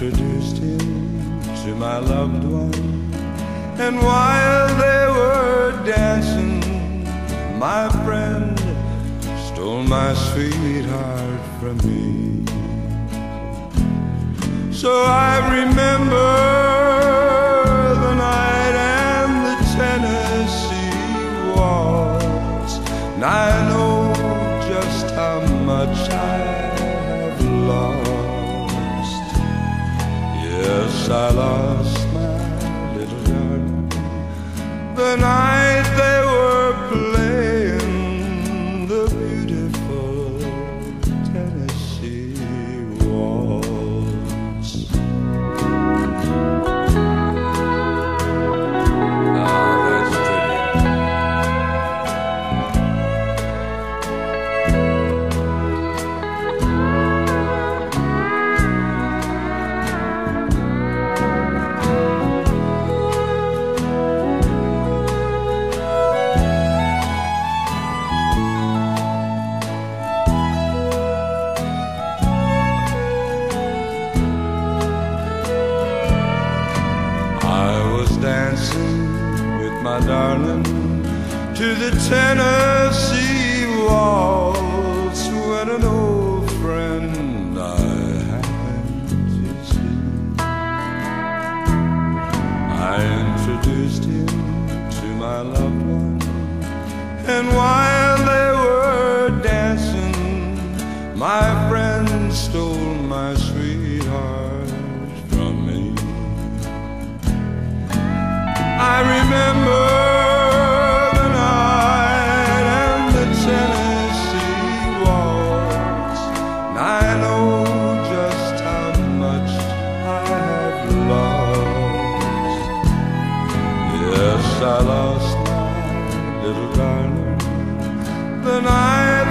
introduced him to my loved one, and while they were dancing, my friend stole my sweetheart from me. So I remember the night and the Tennessee waltz, and I know just how much I have lost. Yes, I lost my little darling the night they were playing the beautiful Tennessee waltz. Ah, that's pretty. Dancing with my darling to the Tennessee waltz, when an old friend I happened to see. I introduced him to my loved one, and while they were dancing, my friend stole my sweetheart from me. I remember the night and the Tennessee waltz, and I know just how much I have lost. Yes, I lost my little darling the night